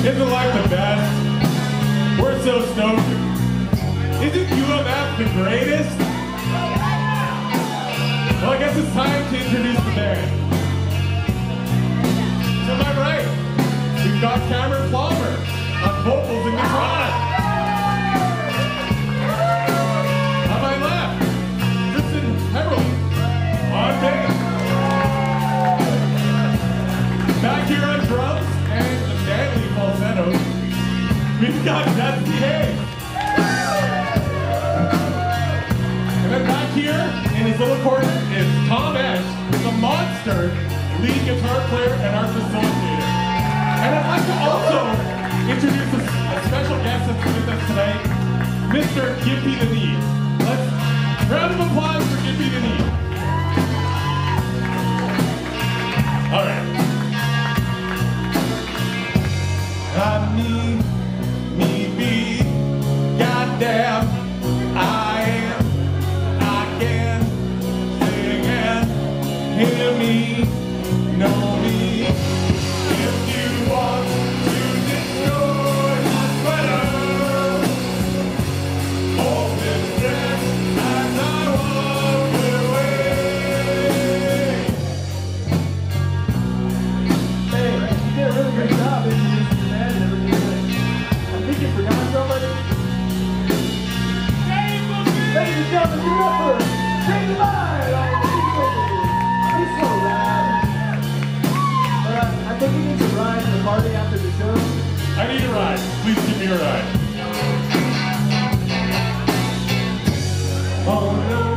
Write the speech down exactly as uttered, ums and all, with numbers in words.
Isn't life the best? We're so stoked. Isn't U M F the greatest? Well, I guess it's time to introduce the band. To my right, we've got Cameron Plummer on vocals and guitar. On my left, Tristan Heberle on bass. Back here on drums and the deadly falsettos, we've got Dusty Hayes. And then back here in his little corner is Tom Esch, the monster lead guitar player and our facilitator. And I'd like to also introduce a, a special guest that's with us tonight, Mister Gimpy the Knee. Let's round of applause for Gimpy the Knee. All right. I need me be goddamn. I am. I can sing and hear me, know me. If you want to destroy my sweater, hold this breath as I walk away. Hey, you did a really great job introducing the band and everything. I think you forgot somebody. Ladies and gentlemen, give it up for Take the Line on the vocals. He's so loud. But I, I think he needs a ride to the party after the show. I need a ride. Please give me a ride. Oh no.